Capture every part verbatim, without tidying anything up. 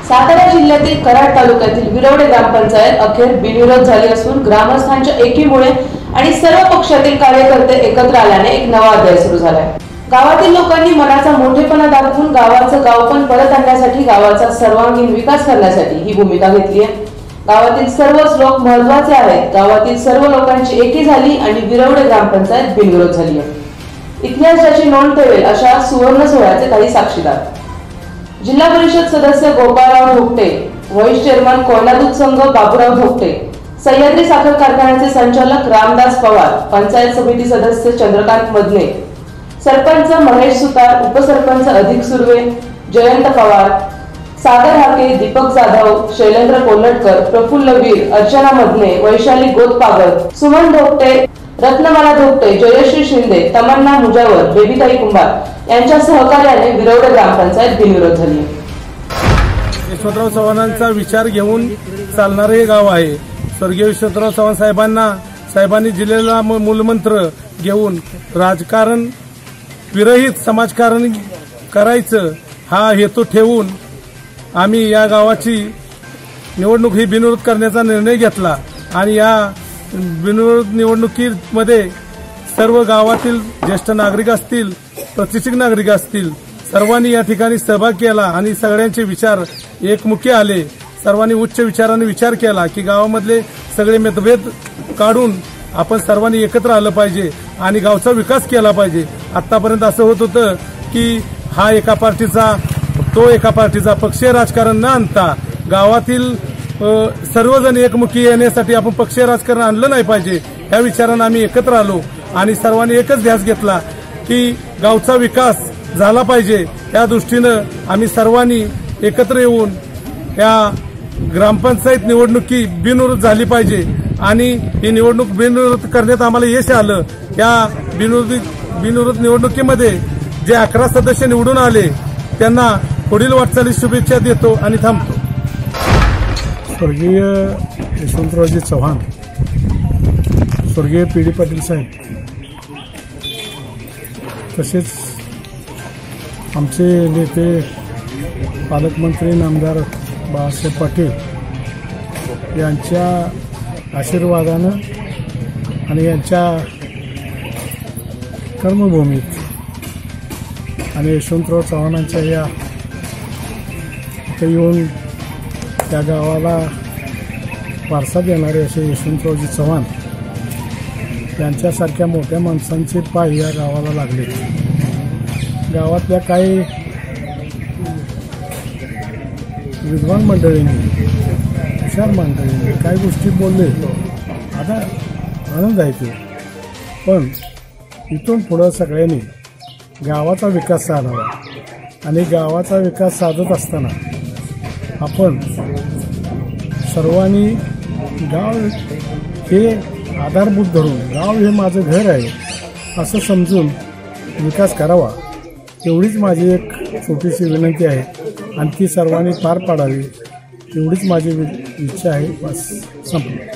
सातारा जिल्ह्यातील कराड तालुक्यातील विरवडे ग्रामपंचायत अखेर बिनविरोध झाली असून ग्रामस्थांच्या एकीमुळे आणि सर्व पक्षातील कार्यकर्ते एकत्र आल्याने एक नवा अध्याय सुरू झालाय। गावातील लोकांनी मनाचा मोठेपणा दाखवून गावाचं गावपण परत आणण्यासाठी गावाचा सर्वांगीण विकास करण्यासाठी ही भूमिका घेतली आहे। गावातील सर्वच लोक महत्त्वाचे आहेत। गावातील सर्व लोकांची एकी झाली आणि विरवडे ग्रामपंचायत बिनविरोध झाली आहे। इतिहासाची नोंद ठेवेल अशा सुवर्ण सोहळ्याचे काही साक्षीदार जिल्हा परिषद सदस्य गोपाळराव धोकटे, व्हाईस चेअरमन कोयना दूध संघ बाबूराव धोकटे, सह्याद्री साखर कारखान्याचे संचालक रामदास पवार, पंचायत समिती सदस्य चंद्रकांत मदने, सरपंच महेश सुतार, उपसरपंच अधिक सुर्वे, जयंत पवार, सागर हाके, दीपक जाधव, शैलेंद्र कोल्हटकर, प्रफुल्ल वीर, अर्चना मदने, वैशाली गोदपागर, सुमन धोकटे, रत्नमाला धोकटे, जयश्री शिंदे, तमन्ना मुजावर, बेबीताई कुंभार यांच्या सहकार्याने विरवडे ग्रामपंचायत बिनविरोध झाली। यशवंतराव चव्हाणांचा विचार घेऊन चालणारे हे गाव आहे। स्वर्गीय यशवंतराव चव्हाण साहेबांना साहेबांनी दिलेला मूलमंत्र घेऊन राजकारण विरहित समाजकारण करायचं हा हेतू ठेवून आम्ही या गावाची निवडणूक ही बिनविरोध करण्याचा निर्णय घेतला आणि या बिनविरोध निवडणुकीमध्ये सर्व गावातील ज्येष्ठ नागरिक असतील, प्रतिष्ठित नागरिक असतील, सर्वांनी या ठिकाणी सहभाग केला आणि सगळ्यांचे विचार एकमुखी आले। सर्वांनी उच्च विचाराने विचार केला की गावामधले सगळे मतभेद काढून आपण सर्वांनी एकत्र आलं पाहिजे आणि गावचा विकास केला पाहिजे। आतापर्यंत असं होत होतं की हा एका पार्टीचा तो एका पार्टीचा पक्षीय राजकारण न आणता गावातील सर्वजण एकमुखी येण्यासाठी आपण पक्षीय राजकारण आणलं नाही पाहिजे या विचारानं आम्ही एकत्र आलो आणि सर्वांनी एकच ध्यास घेतला की गावचा विकास झाला पाहिजे। त्या दृष्टीनं आम्ही सर्वांनी एकत्र येऊन या ग्रामपंचायत निवडणुकी बिनविरोध झाली पाहिजे आणि ही निवडणूक बिनविरोध करण्यात आम्हाला यश आलं। या बिनविरोधी बिनविरोध निवडणुकीमध्ये जे अकरा सदस्य निवडून आले त्यांना पुढील वाटचालीस शुभेच्छा देतो आणि थांबतो। स्वर्गीय यशवंतरावजी चव्हाण, स्वर्गीय पी डी पाटील साहेब, तसेच आमचे नेते पालकमंत्री नामदार बाळासाहेब पाटील यांच्या आशीर्वादानं आणि यांच्या कर्मभूमीत आणि यशवंतराव चव्हाणांच्या या येऊन त्या गावाला वारसा देणारे असे यशवंतरावजी चव्हाण यांच्यासारख्या मोठ्या माणसांचे पाय या गावाला लागले। गावातल्या काही विद्वान मंडळींनी, हुशार मंडळींनी काही गोष्टी बोलले, आता आनंद आहे ते, पण इथून पुढं सगळ्यांनी गावाचा विकास साधावा आणि गावाचा विकास साधत असताना आपण सर्वांनी गाव हे आधारभूत धरून गाव हे माझं घर आहे असं समजून विकास करावा एवढीच माझी एक छोटीशी विनंती आहे आणि ती सर्वांनी पार पाडावी एवढीच माझी इच्छा आहे। बस संपली।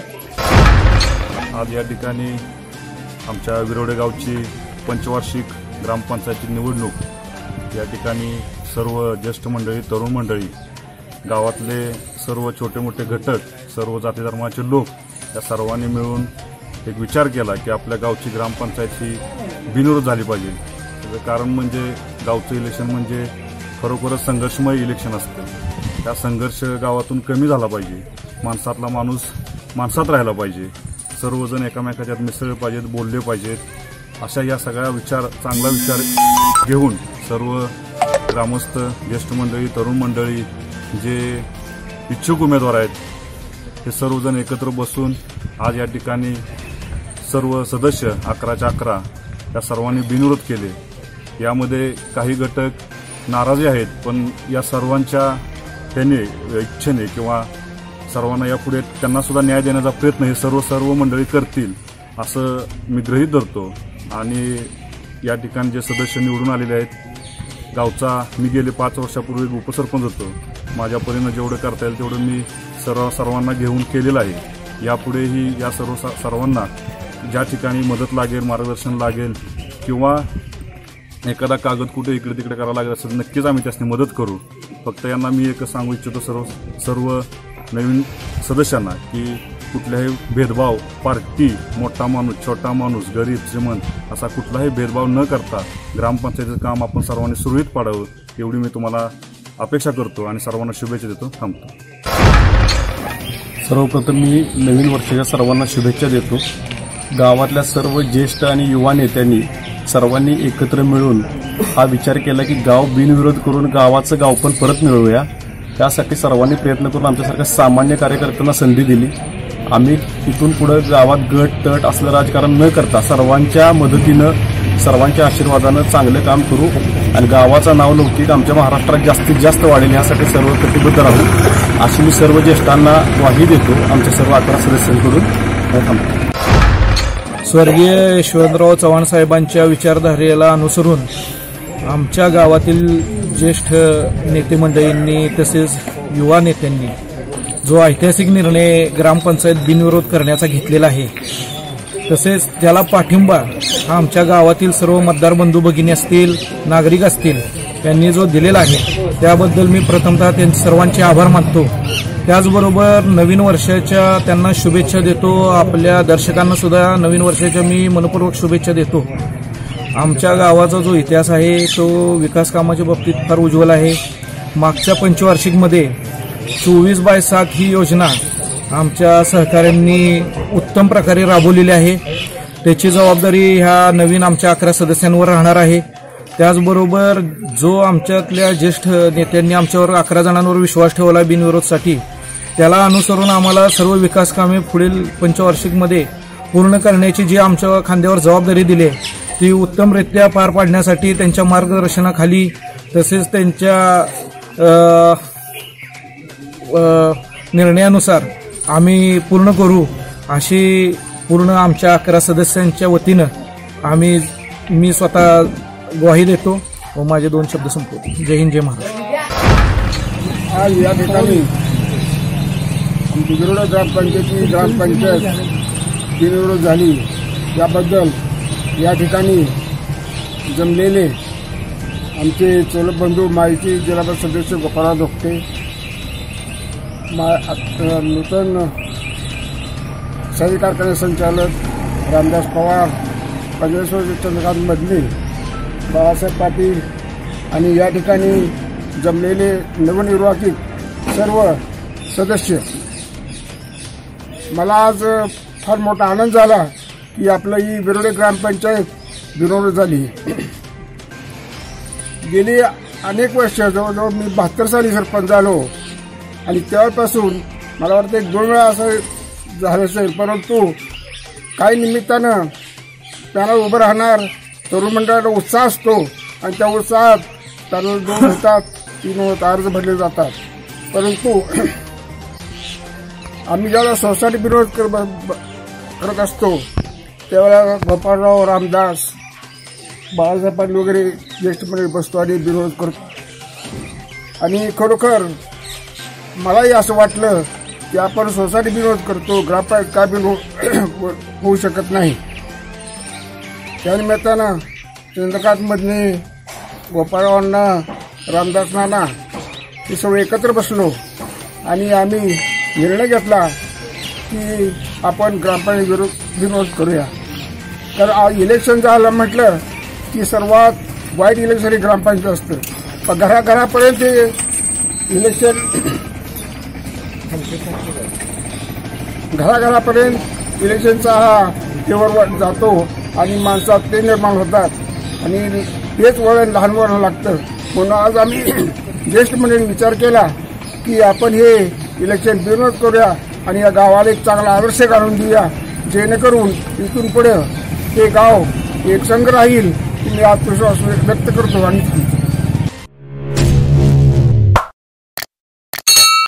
आज या ठिकाणी आमच्या विरवडे गावची पंचवार्षिक ग्रामपंचायत निवडणूक या ठिकाणी सर्व ज्येष्ठ मंडळी, तरुण मंडळी, गावातले सर्व छोटे मोठे घटक, सर्व जाती धर्माचे लोक या सर्वांनी मिळून एक विचार केला की आपल्या गावची ग्रामपंचायत ही बिनविरोध झाली पाहिजे। त्याचं कारण म्हणजे गावचं इलेक्शन म्हणजे खरोखरच संघर्षमय इलेक्शन असतं। त्या संघर्ष गावातून कमी झाला पाहिजे, माणसातला माणूस माणसात राहिला पाहिजे, सर्वजण एकामेकाच्यात मिसळले पाहिजेत, बोलले पाहिजेत, अशा या सगळ्या विचार चांगला विचार घेऊन सर्व ग्रामस्थ, ज्येष्ठ मंडळी, तरुण मंडळी, जे इच्छुक उमेदवार आहेत हे सर्वजण एकत्र बसून आज या ठिकाणी सर्व सदस्य अकराच्या अकरा या सर्वांनी बिनविरोध केले। यामध्ये काही घटक नाराजी आहेत, पण या सर्वांच्या त्याने इच्छेने किंवा सर्वांना यापुढे त्यांना सुद्धा न्याय देण्याचा प्रयत्न हे सर्व सर्व मंडळी करतील असं मी गृहीत धरतो। आणि या ठिकाणी जे सदस्य निवडून आलेले आहेत, गावचा मी गेले पाच वर्षापूर्वी उपसरपंच होतो, माझ्या परीनं जेवढं करता येईल तेवढं मी सर्व सर्वांना घेऊन केलेलं आहे। यापुढेही या सर्व सर्वांना ज्या ठिकाणी मदत लागेल, मार्गदर्शन लागेल किंवा एखादा कागद कुठे इकडे तिकडे करावा लागेल असेल नक्कीच आम्ही त्यासनी मदत करू। फक्त यांना मी एक सांगू इच्छितो सर्व सर्व नवीन सदस्यांना की कुठल्याही भेदभाव, पार्टी, मोठा माणूस, छोटा माणूस, गरीब, श्रीमंत असा कुठलाही भेदभाव न करता ग्रामपंचायतीचं काम आपण सर्वांनी सुरळीत पाडावं एवढी मी तुम्हाला अपेक्षा करतो आणि सर्वांना शुभेच्छा देतो. थांबतो. सर्वप्रथम मी नवीन वर्षाच्या सर्वांना शुभेच्छा देतो. गावातल्या सर्व ज्येष्ठ आणि युवा नेत्यांनी सर्वांनी एकत्र मिळून हा विचार केला की गाव बिनविरोध करून गावाचं गाव पण परत मिळवूया. त्यासाठी सर्वांनी प्रयत्न करून आमच्यासारख्या सामान्य कार्यकर्त्यांना संधी दिली. आम्ही इथून पुढे गावात गट तट असलं राजकारण न करता सर्वांच्या मदतीनं, सर्वांच्या आशीर्वादानं चांगलं काम करू आणि गावाचं नाव लौकिक आमच्या महाराष्ट्रात जास्तीत जास्त वाढेल यासाठी सर्व कटिबद्ध राहू अशी मी सर्व ज्येष्ठांना ग्वाही देतो. आमच्या सर्व अकरा सदस्यांकडून. स्वर्गीय यशवंतराव चव्हाण साहेबांच्या विचारधारेला अनुसरून आमच्या गावातील ज्येष्ठ नेते मंडळींनी तसेच युवा नेत्यांनी जो ऐतिहासिक निर्णय ग्रामपंचायत बिनविरोध करण्याचा घेतलेला आहे, तसेच त्याला पाठिंबा हा आमच्या गावातील सर्व मतदार बंधू भगिनी असतील, नागरिक असतील यांनी जो दिलेला आहे त्याबद्दल मी प्रथमतः त्यांचे सर्वांचे आभार मानतो. त्याचबरोबर नवीन वर्षाच्या त्यांना शुभेच्छा देतो. आपल्या दर्शकांना सुद्धा नवीन वर्षाच्या मी मनपूर्वक शुभेच्छा देतो. आमच्या गावाचा जो इतिहास आहे तो विकास कामाच्या बाबतीत फार उज्ज्वल आहे. मागच्या पंचवार्षिकमध्ये चोवीस बाय सात ही योजना आमच्या सहकाऱ्यांनी उत्तम प्रकारे राबवलेली आहे. त्याची जबाबदारी ह्या नवीन आमच्या अकरा सदस्यांवर राहणार आहे. त्याचबरोबर जो आमच्यातल्या ज्येष्ठ नेत्यांनी आमच्यावर अकरा जणांवर विश्वास ठेवला बिनविरोधसाठी, त्याला अनुसरून आम्हाला सर्व विकास कामे पुढील पंचवार्षिकमध्ये पूर्ण करण्याची जी आमच्या खांद्यावर जबाबदारी दिली आहे ती उत्तमरित्या पार पाडण्यासाठी त्यांच्या मार्गदर्शनाखाली तसेच त्यांच्या निर्णयानुसार आम्ही पूर्ण करू अशी पूर्ण आमच्या अकरा सदस्यांच्या वतीनं आम्ही मी स्वतः ग्वाही देतो व माझे दोन शब्द संपवतो. जय हिंद, जय महाराष्ट्र. आज या ठिकाणी बिनविरोध ग्रामपंचायती ग्रामपंचायत बिनविरोध झाली याबद्दल या ठिकाणी जमलेले आमचे चोलक बंधू माहिती जिल्हा सदस्य गोपाळराव धोकटे, नूतन शाही कारखाने संचालक रामदास पवार, पंजाबेश्वर चंद्रकांत मधले, बाळासाहेब पाटील आणि या ठिकाणी जमलेले नवनिर्वाचित सर्व सदस्य, मला आज फार मोठा आनंद झाला की आपलं ही बिरोडे ग्रामपंचायत बिनविरोध झाली. गेली अनेक वर्ष जवळजवळ मी बहात्तर साली सरपंच झालो आणि तेव्हापासून मला वाटतं एक दोन वेळा असं झालं असेल, परंतु काही निमित्तानं त्यांना उभं राहणार तरुण मंडळाला उत्साह असतो आणि त्या उत्साहात त्यांना दोन होतात, तीन होत अर्ज भरले जातात. परंतु आम्ही ज्यावेळेला सोसायटी विरोध करत असतो त्यावेळेला गोपाळराव, रामदास, बाळासाहेब पाटील वगैरे ज्येष्ठ मंडळी बसतो आणि विरोध करतो. आणि खरोखर मलाही असं वाटलं की आपण सोसायटी विरोध करतो, ग्रामपंचायत का बिनविरोध होऊ शकत नाही. त्यानिमित्तानं चंद्रकांतमधने गोपाळरावांना, रामदास नाना हे सर्व एकत्र बसलो आणि आम्ही निर्णय घेतला की आपण ग्रामपंचायत विरोध विरोध करूया. तर आज इलेक्शन झालं म्हटलं की सर्वात वाईट इलेक्शन हे ग्रामपंचायत असतं. पण घराघरापर्यंत इलेक्शन घराघरापर्यंत इलेक्शनचा हा तेवर जातो आणि माणसात ते निर्माण होतात आणि तेच वळण लहान वळण लागतं. म्हणून आज आम्ही ज्येष्ठ मंडळींनी विचार केला की आपण हे इलेक्शन बिनविरोध करूया आणि या गावाला एक चांगला आदर्श काढून देऊया, जेणेकरून इथून पुढे हे गाव एक संघ राहील. मी आत्मविश्वास व्यक्त करतो आणि